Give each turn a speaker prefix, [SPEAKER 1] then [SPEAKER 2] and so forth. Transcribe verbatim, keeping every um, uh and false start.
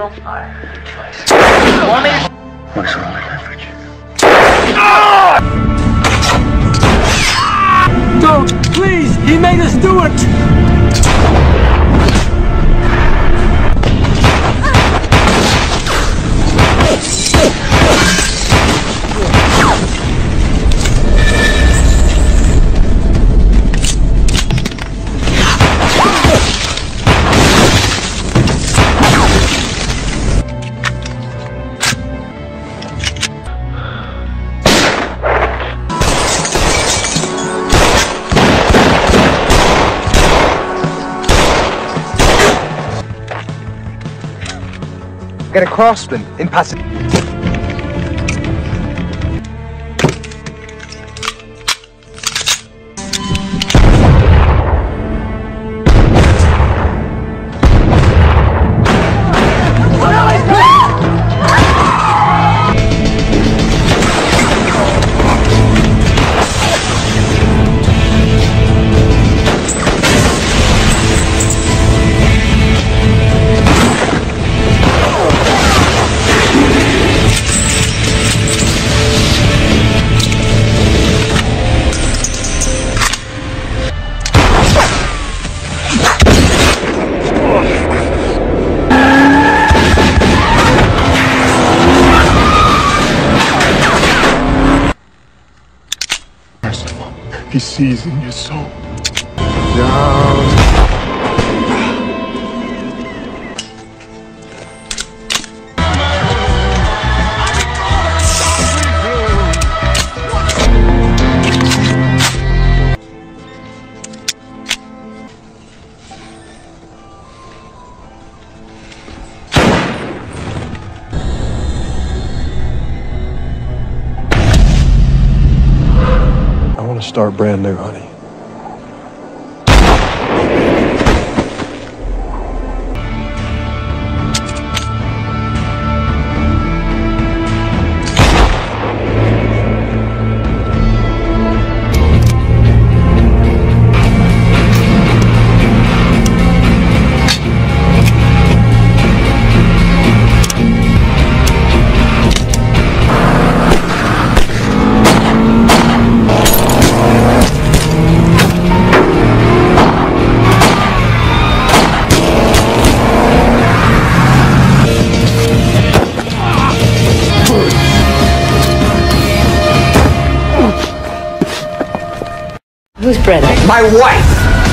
[SPEAKER 1] little?
[SPEAKER 2] What's wrong with leverage?
[SPEAKER 3] Don't! Please! He made us do it!
[SPEAKER 4] Get a craftsman in passive.
[SPEAKER 2] He sees in your soul.
[SPEAKER 4] Down.
[SPEAKER 2] I want to start brand new, honey.
[SPEAKER 1] Who's Brenda?
[SPEAKER 4] My wife!